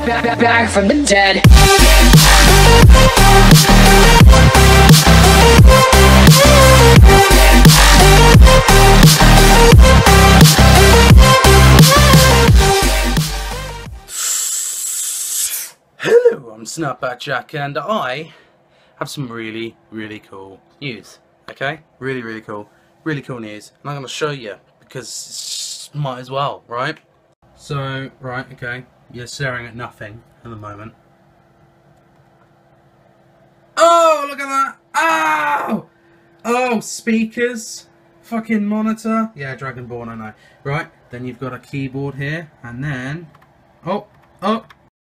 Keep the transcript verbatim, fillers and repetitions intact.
back, back, back from the dead. Hello, I'm Snapback Jack, and I have some really, really cool news. Okay, really, really cool, really cool news, and I'm going to show you because might as well, right? So, right, okay, you're staring at nothing at the moment. Oh, look at that! Oh, oh, speakers, fucking monitor. Yeah, Dragonborn, I know. Right, then you've got a keyboard here, and then, oh, oh.